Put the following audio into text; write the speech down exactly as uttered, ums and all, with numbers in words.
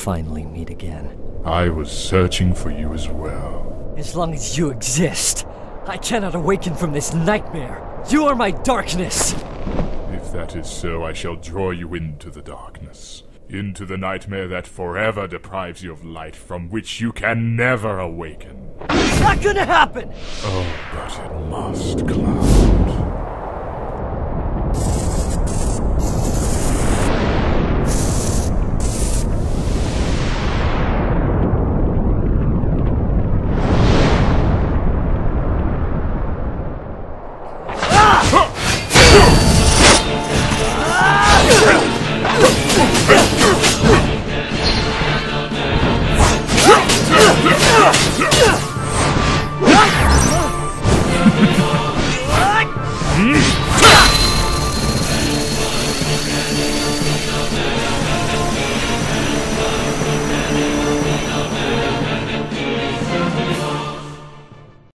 finally meet again. I was searching for you as well. As long as you exist, I cannot awaken from this nightmare. You are my darkness! If that is so, I shall draw you into the darkness. Into the nightmare that forever deprives you of light, from which you can never awaken. It's not gonna happen! Oh, but it must, Cloud. Hmm?